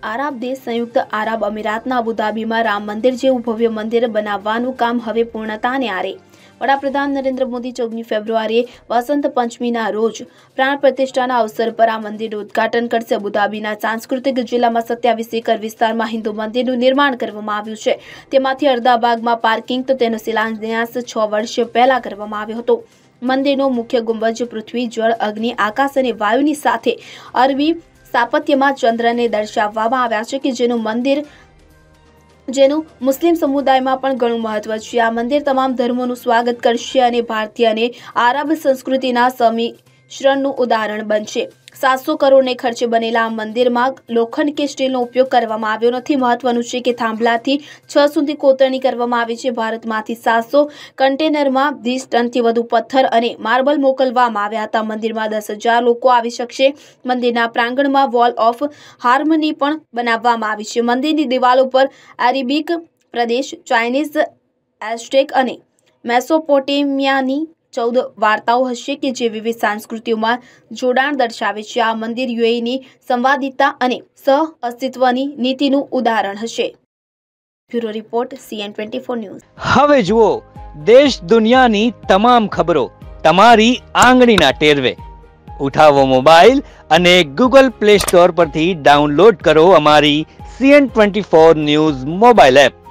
આરબ દેશ સંયુક્ત આરબ અમીરાતના અબુધાબીમાં રામ મંદિર જેવું ભવ્ય મંદિર બનાવવાનું કામ હવે પૂર્ણતાને આરે। વડાપ્રધાન નરેન્દ્ર મોદી 14 ફેબ્રુઆરીએ વસંત પંચમીના રોજ પ્રાણ પ્રતિષ્ઠાના અવસર પર આ મંદિરનું ઉદ્ઘાટન કરશે। અબુધાબીના સાંસ્કૃતિક જિલ્લામાં 27 એકર વિસ્તારમાં હિન્દુ મંદિરનું નિર્માણ કરવામાં આવ્યું છે। તેમાંથી અડધા ભાગમાં પાર્કિંગ તો તેનો શિલાન્યાસ 6 વર્ષ પહેલા કરવામાં આવ્યો હતો। મંદિરનો મુખ્ય ગુંબજ પૃથ્વી, જળ, અગ્નિ, આકાશ અને વાયુની સાથે અરબી સ્થાપત્યમાં ચંદ્રને દર્શાવવામાં આવ્યા છે કે જેનું મુસ્લિમ સમુદાયમાં પણ ઘણું મહત્વ છે। આ મંદિર તમામ ધર્મોનું સ્વાગત કરશે અને ભારતીય અને આરબ સંસ્કૃતિના સંમિશ્રણનું ઉદાહરણ બનશે। 700 કરોડને ખર્ચે બનેલા આ મંદિરમાં લોખંડ કે સ્ટીલનો ઉપયોગ કરવામાં આવ્યો નથી। મહત્વનું છે કે થાંભલાથી 6 સુધી કોતરણી કરવામાં આવી છે। ભારતમાંથી 700 કન્ટેનરમાં 20 ટનથી વધુ પથ્થર અને માર્બલ મોકલવામાં આવ્યા હતા। મંદિરમાં 10,000 લોકો આવી શકશે। મંદિરના પ્રાંગણમાં વોલ ઓફ હાર્મની પણ બનાવવામાં આવી છે। મંદિરની દિવાલો પર અરેબિક પ્રદેશ, ચાઇનીઝ, એઝટેક અને મેસોપોટેમિયાની 14 વાર્તાઓ હશે કે જે વિવિધ સંસ્કૃતિઓમાં જોડાણ દર્શાવે છે। આ મંદિર યુએઈની સંવાદિતા અને સહઅસ્તિત્વની નીતિનું ઉદાહરણ હશે। Bureau report CN24 news. હવે જુઓ દેશ દુનિયાની તમામ ખબરો તમારી આંગળીના ટેરવે। ઉઠાવો મોબાઈલ અને Google Play Store પરથી ડાઉનલોડ કરો અમારી CN24 ન્યૂઝ મોબાઈલ એપ।